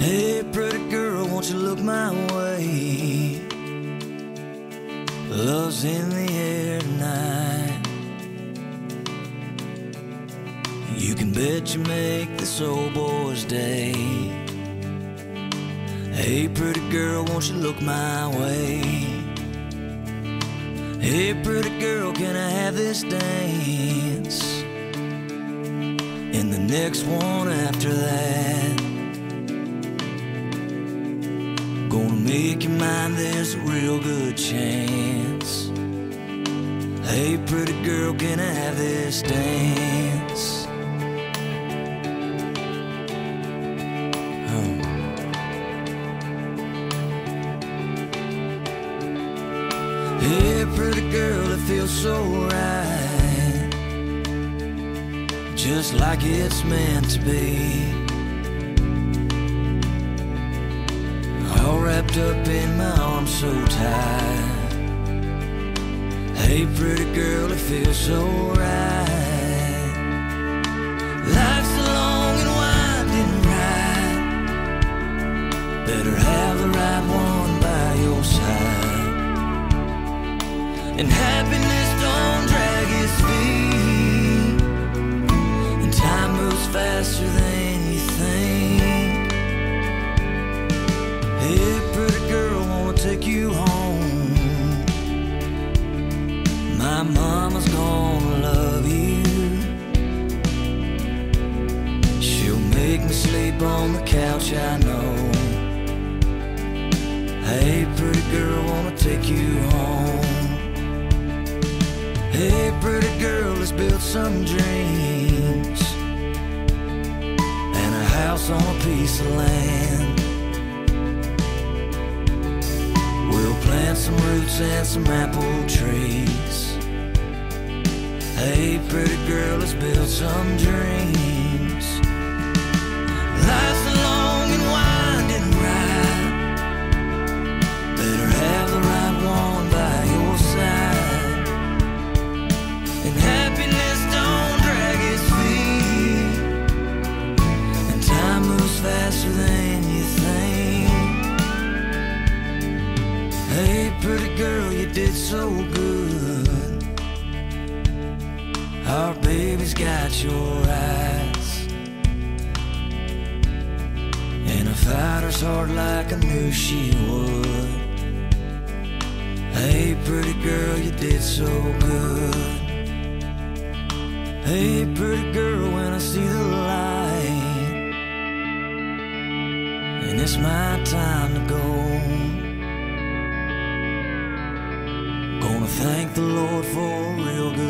Hey, pretty girl, won't you look my way? Love's in the air tonight. You can bet you make this old boy's day. Hey, pretty girl, won't you look my way? Hey, pretty girl, can I have this dance? And the next one after that. Gonna make you mine, there's a real good chance. Hey, pretty girl, can I have this dance? Hey, pretty girl, it feels so right, just like it's meant to be. All wrapped up in my arms so tight. Hey, pretty girl, it feels so right. Life's a long and winding ride. Better have the right one by your side. And happiness don't drag its feet, and time moves faster than you think. Hey, pretty girl, wanna take you home. My mama's gonna love you. She'll make me sleep on the couch, I know. Hey, pretty girl, wanna take you home. Hey, pretty girl, let's build some dreams and a house on a piece of land. We'll plant some roots and some apple trees. Hey, pretty girl, let's build some dreams. Life's a long and winding ride. Better have the right one by your side. And happiness don't drag its feet, and time moves faster than you think. Hey, pretty girl, you did so good. Our baby's got your eyes, and a fighter's heart like I knew she would. Hey, pretty girl, you did so good. Hey, pretty girl, when I see the light, and it's my time to go, gonna thank the Lord for a real good